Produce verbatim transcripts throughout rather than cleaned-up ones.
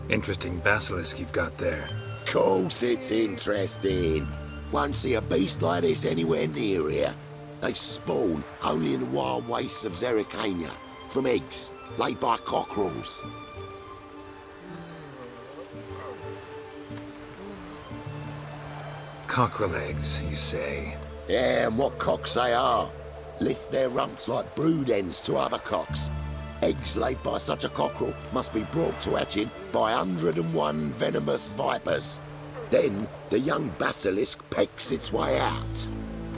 Interesting basilisk you've got there. Course it's interesting. Won't see a beast like this anywhere near here. They spawn only in the wild wastes of Zerrikania, from eggs laid by cockerels. Cockerel eggs, you say? Yeah, and what cocks they are. Lift their rumps like brood hens to other cocks. Eggs laid by such a cockerel must be brought to hatching by one hundred and one venomous vipers. Then the young basilisk pecks its way out.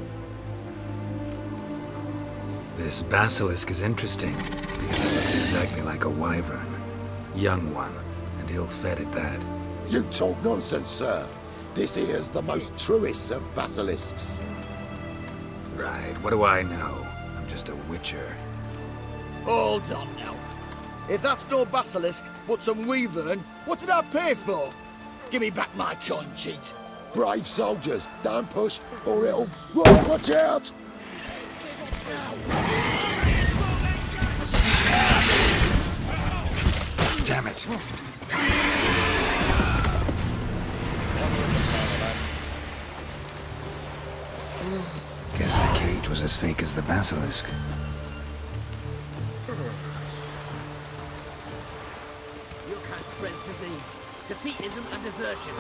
This basilisk is interesting, because it looks exactly like a wyvern. Young one, and ill-fed at that. You talk nonsense, sir. This here's the most truest of basilisks. Right, what do I know? I'm just a witcher. Hold on now. If that's no basilisk, but some wyvern, what did I pay for? Give me back my coin, cheat. Brave soldiers, don't push, or it'll... Whoa, watch out! Damn it! Guess the cage was as fake as the basilisk. You can't spread disease, defeatism and desertion.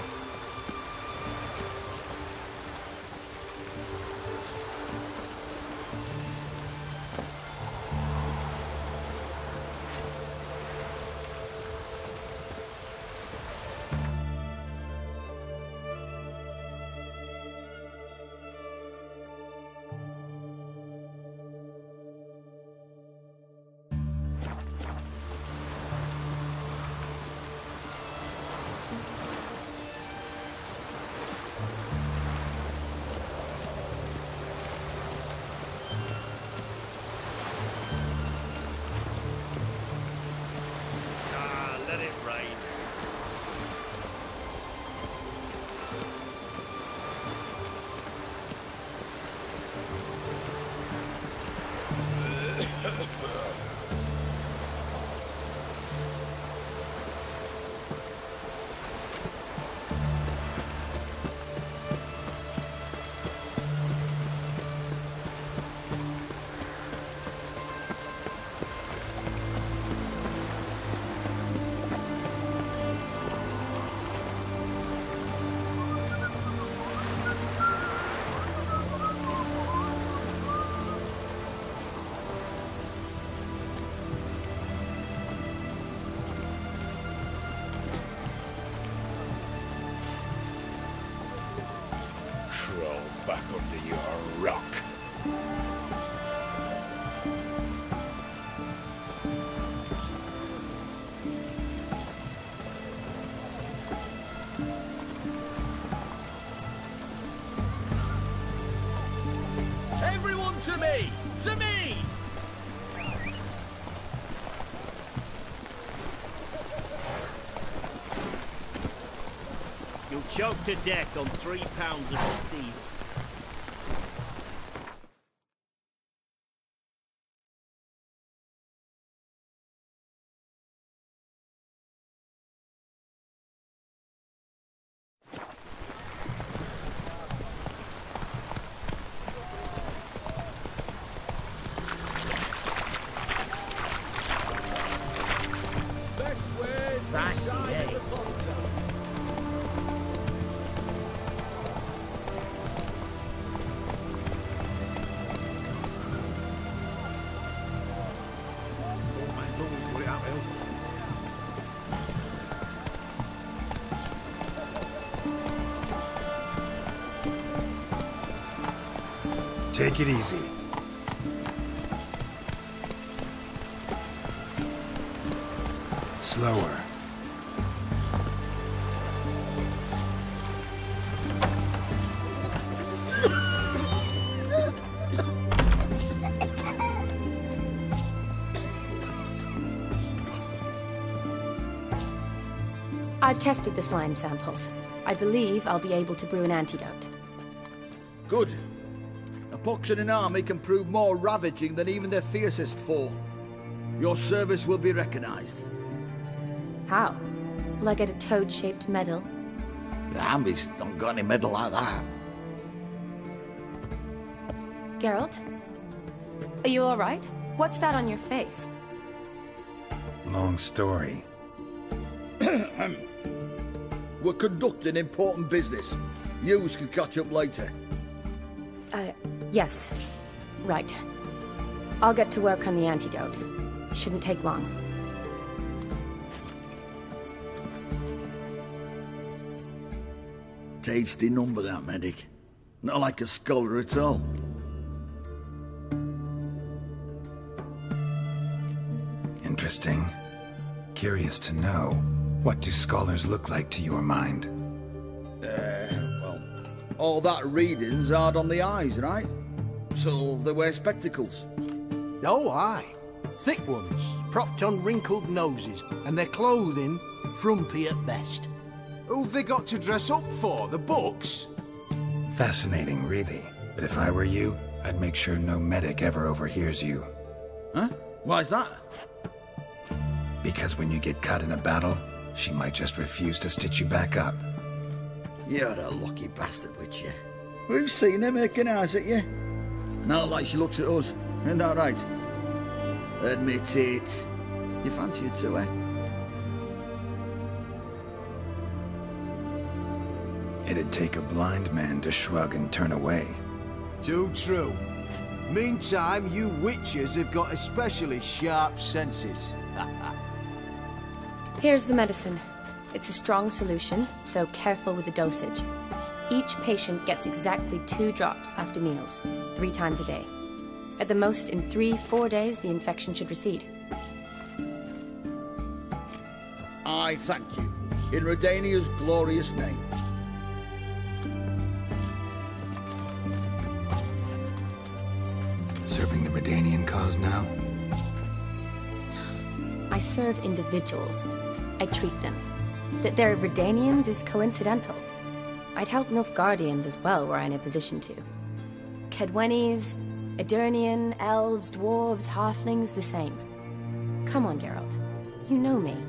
Let it rain. Crawl back under your rock. Everyone to me! To me! You'll choke to death on three pounds of steel. That's the egg. Take it easy. Slower. I've tested the slime samples. I believe I'll be able to brew an antidote. Good. A pox in an army can prove more ravaging than even their fiercest foe. Your service will be recognized. How? Will I get a toad-shaped medal? The Hambies don't got any medal like that. Geralt? Are you alright? What's that on your face? Long story. We're conducting important business. Yous can catch up later. Uh, yes. Right. I'll get to work on the antidote. Shouldn't take long. Tasty number, that medic. Not like a scholar at all. Interesting. Curious to know, what do scholars look like to your mind? Uh, well, all that reading's hard on the eyes, right? So they wear spectacles. Oh, aye. Thick ones, propped on wrinkled noses, and their clothing frumpy at best. Who've they got to dress up for? The books? Fascinating, really. But if I were you, I'd make sure no medic ever overhears you. Huh? Why's that? Because when you get caught in a battle, she might just refuse to stitch you back up. You're a lucky bastard, witch you. We've seen her making eyes at you. Not like she looks at us. Isn't that right? Admit it. You fancy it too, eh? It'd take a blind man to shrug and turn away. Too true. Meantime, you witches have got especially sharp senses. Here's the medicine. It's a strong solution, so careful with the dosage. Each patient gets exactly two drops after meals, three times a day. At the most, in three, four days, the infection should recede. I thank you. In Redania's glorious name. Serving the Redanian cause now? I serve individuals. I treat them. That they're Redanians is coincidental. I'd help Nilfgaardians as well were I in a position to. Kedwenis, Edirnian, elves, dwarves, halflings, the same. Come on, Geralt. You know me.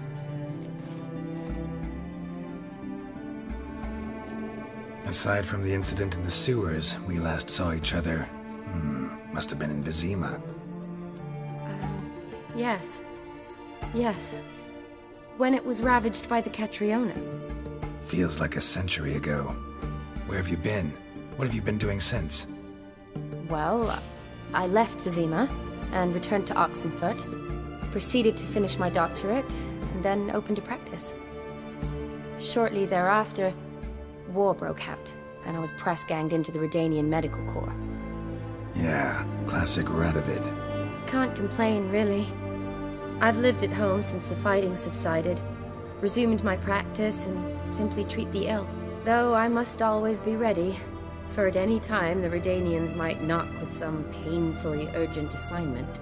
Aside from the incident in the sewers, we last saw each other... Hmm, must have been in Vizima. Uh, yes. Yes. When it was ravaged by the Catriona. Feels like a century ago. Where have you been? What have you been doing since? Well, I left Vizima and returned to Oxenfurt, proceeded to finish my doctorate, and then opened a practice. Shortly thereafter, war broke out, and I was press-ganged into the Redanian Medical Corps. Yeah, classic Radovid. Can't complain, really. I've lived at home since the fighting subsided, resumed my practice, and simply treat the ill. Though I must always be ready, for at any time the Redanians might knock with some painfully urgent assignment.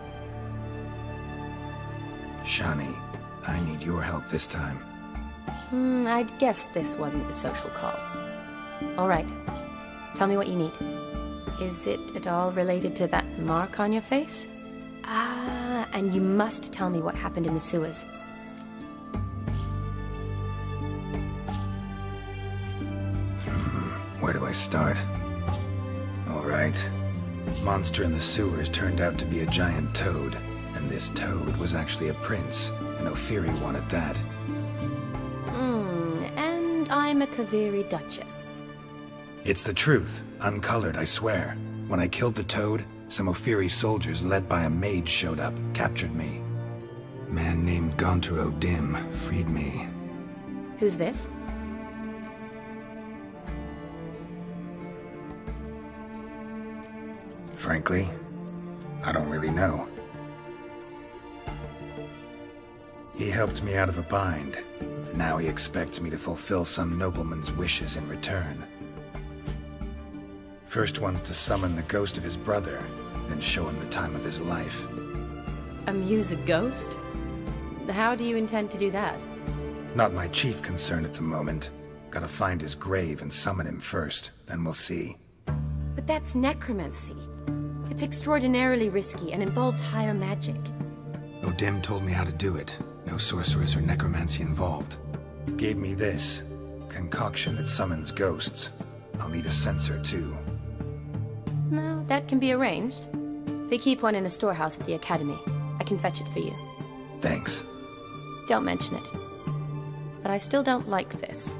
Shani, I need your help this time. Hmm, I'd guessed this wasn't a social call. All right. Tell me what you need. Is it at all related to that mark on your face? Ah, and you must tell me what happened in the sewers. Hmm, where do I start? All right. Monster in the sewers turned out to be a giant toad, and this toad was actually a prince, an Ophiri one at that. Hmm, and I'm a Kaviri Duchess. It's the truth, uncolored, I swear. When I killed the toad, some Ophiri soldiers led by a mage showed up, captured me. Man named Gontaro Dim freed me. Who's this? Frankly, I don't really know. He helped me out of a bind, and now he expects me to fulfill some nobleman's wishes in return. First one's to summon the ghost of his brother, then show him the time of his life. Amuse a ghost? How do you intend to do that? Not my chief concern at the moment. Gotta find his grave and summon him first, then we'll see. But that's necromancy. It's extraordinarily risky and involves higher magic. Odim told me how to do it. No sorceress or necromancy involved. Gave me this. Concoction that summons ghosts. I'll need a sensor, too. No, that can be arranged. They keep one in a storehouse at the academy. I can fetch it for you. Thanks. Don't mention it. But I still don't like this.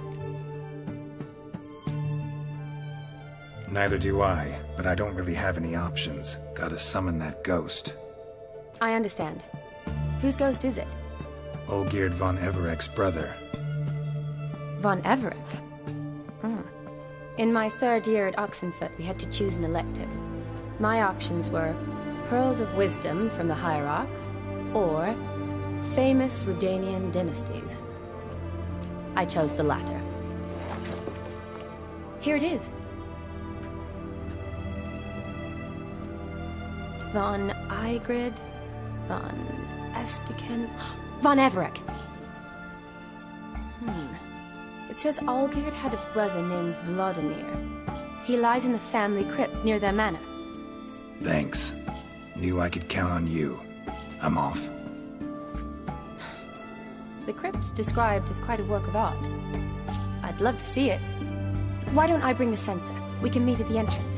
Neither do I, but I don't really have any options. Gotta summon that ghost. I understand. Whose ghost is it? Olgierd von Everek's brother. Von Everek? Hmm. In my third year at Oxenfoot, we had to choose an elective. My options were Pearls of Wisdom from the Hierarchs, or Famous Redanian Dynasties. I chose the latter. Here it is. Von Igrid, Von Estiken, Von Everek. Hmm. It says Olgierd had a brother named Vladimir. He lies in the family crypt near their manor. Thanks. Knew I could count on you. I'm off. The crypt's described as quite a work of art. I'd love to see it. Why don't I bring the sensor? We can meet at the entrance.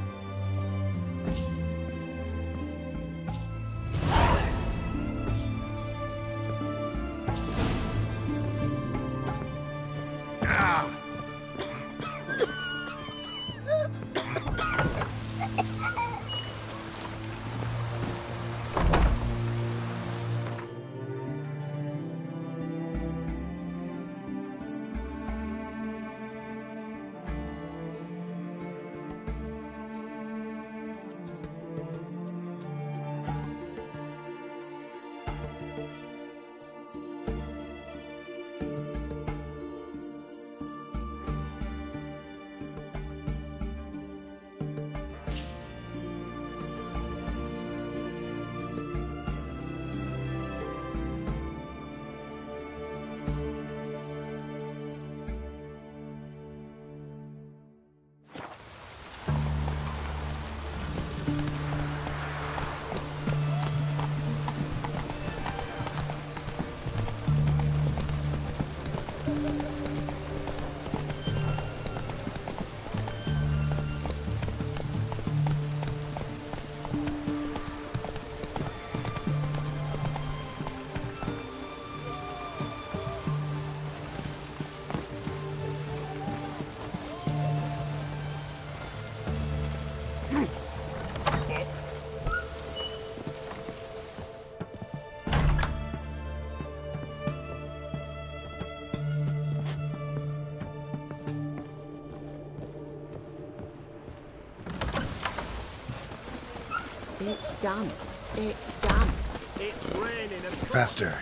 It's done. It's done. It's raining and Faster.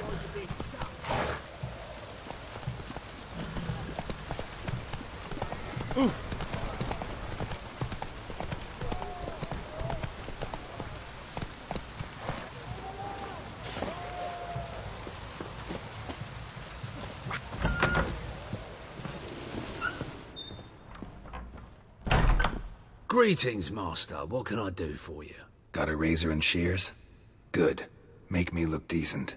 Greetings, Master. What can I do for you? Got a razor and shears? Good. Make me look decent.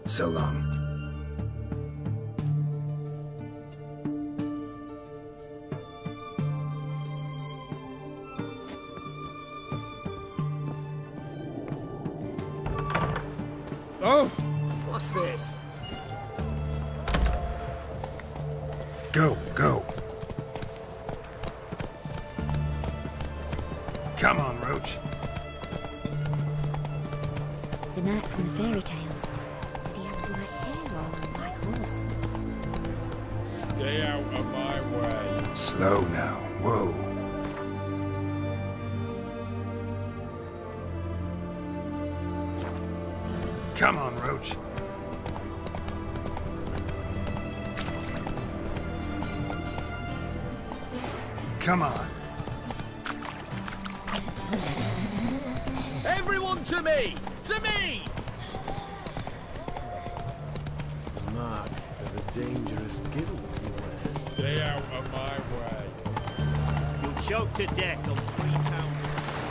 So long. Oh! What's this? Go, go. Come on, Roach. The knight from the fairy tales. Did he have black hair or a black horse? Stay out of my way. Slow now. Whoa. Come on, Roach. Come on. Everyone to me! To me! The mark of a dangerous guild, you wear. Stay out of my way. You'll choke to death on three pounds.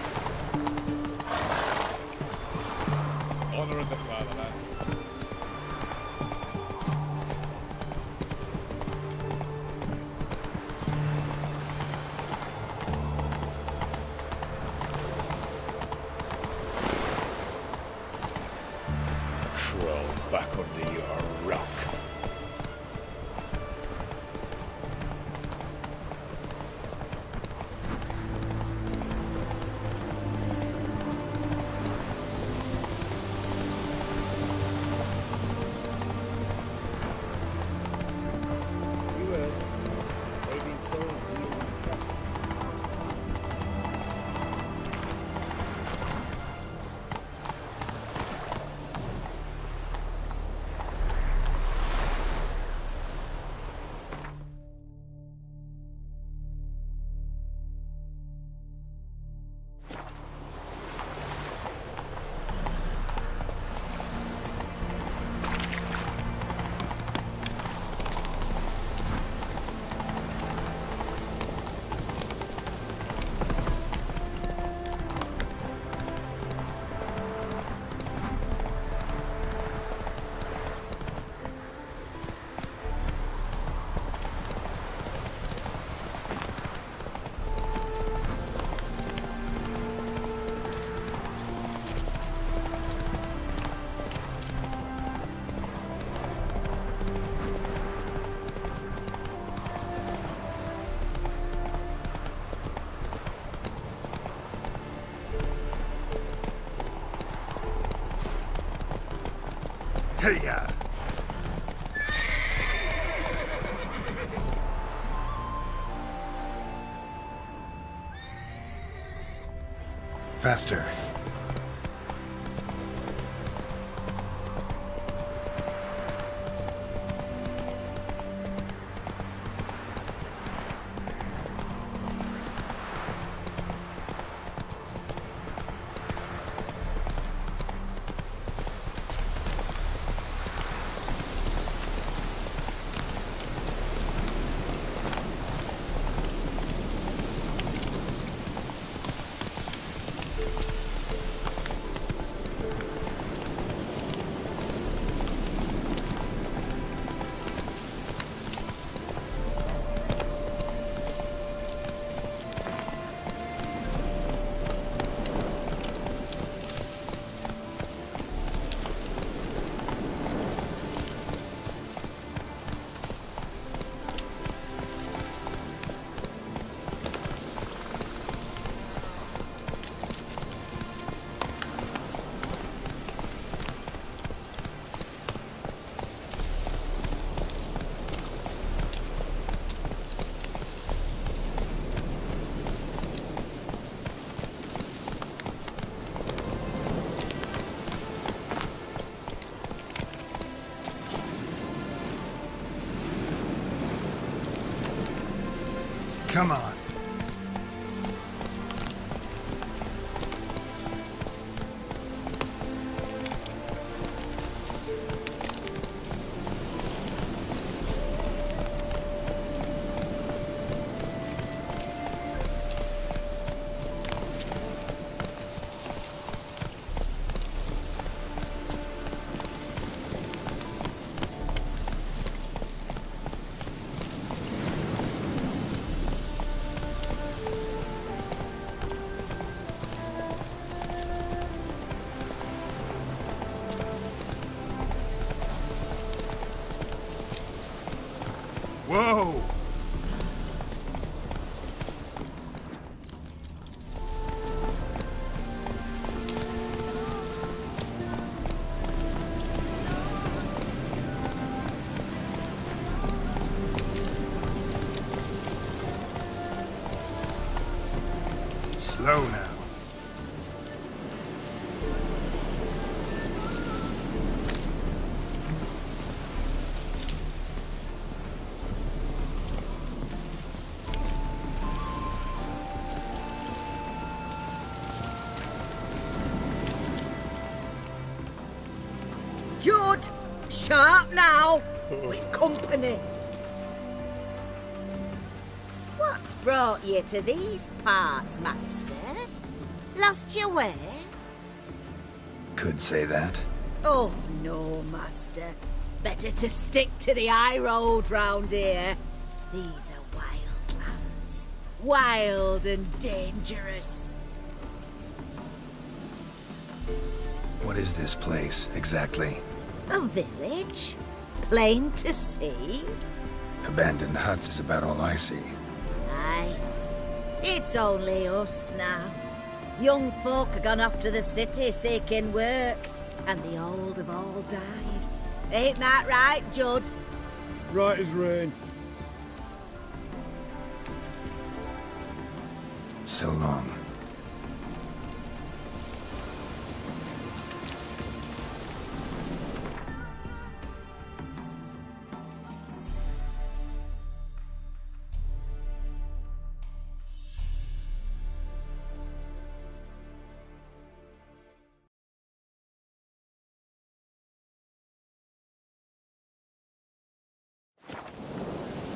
Honor of the fatherland. Crawl back under your rock. You heard. Adrian Souls and you on the cross. Hey-ya! Faster. Come on. Slow now. Judd! Sharp now! We've company. What's brought you to these parts, master? Lost your way? Could say that. Oh, no, master. Better to stick to the high road round here. These are wild lands. Wild and dangerous. What is this place, exactly? A village? Plain to see? Abandoned huts is about all I see. Aye. It's only us now. Young folk have gone off to the city seeking work, and the old have all died. Ain't that right, Judd? Right as rain. So long.